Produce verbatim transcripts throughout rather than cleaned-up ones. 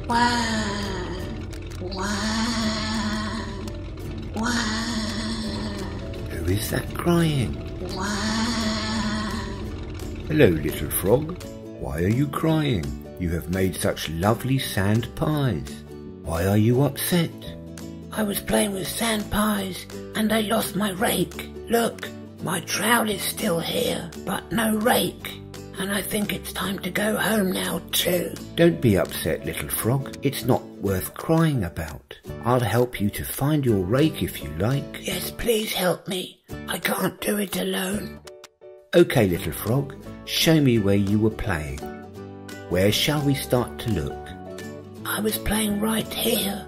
Wah, wah, wah. Who is that crying? Wah. Hello, little frog. Why are you crying? You have made such lovely sand pies. Why are you upset? I was playing with sand pies and I lost my rake. Look, my trowel is still here, but no rake. And I think it's time to go home now too. Don't be upset, little frog. It's not worth crying about. I'll help you to find your rake if you like. Yes, please help me. I can't do it alone. Okay, little frog, show me where you were playing. Where shall we start to look? I was playing right here.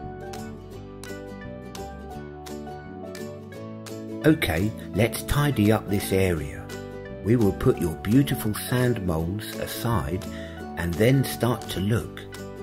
Okay, let's tidy up this area. We will put your beautiful sand moulds aside and then start to look.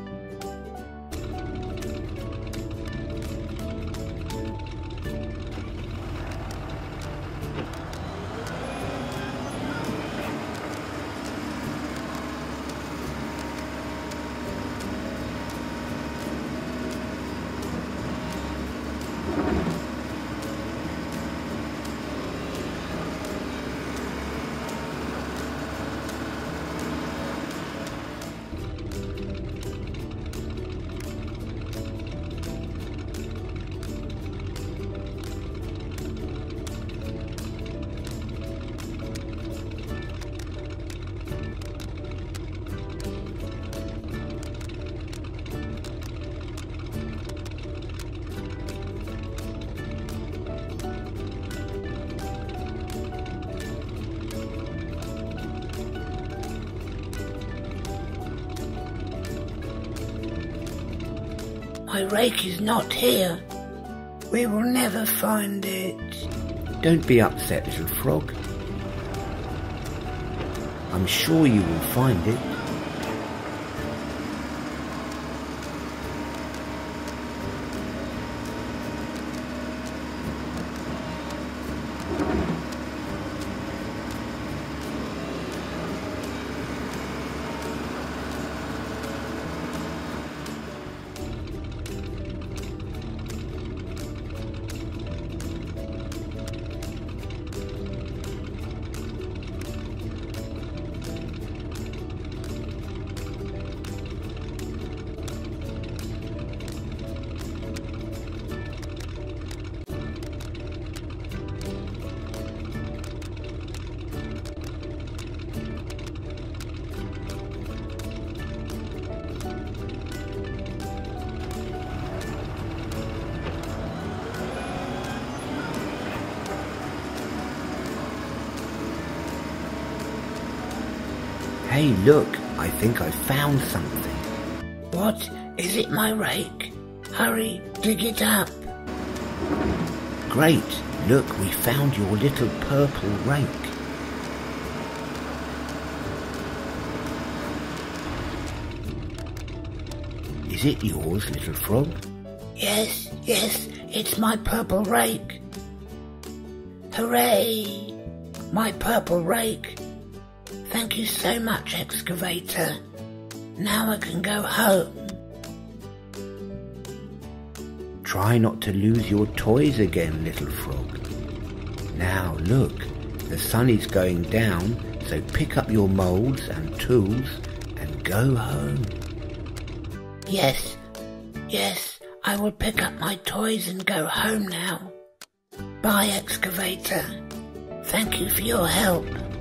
My rake is not here. We will never find it. Don't be upset, little frog. I'm sure you will find it. Hey, look, I think I found something. What? Is it my rake? Hurry, dig it up. Great, look, we found your little purple rake. Is it yours, little frog? Yes, yes, it's my purple rake. Hooray! My purple rake. Thank you so much, Excavator. Now I can go home. Try not to lose your toys again, little frog. Now look, the sun is going down, so pick up your moulds and tools and go home. Yes, yes, I will pick up my toys and go home now. Bye, Excavator. Thank you for your help.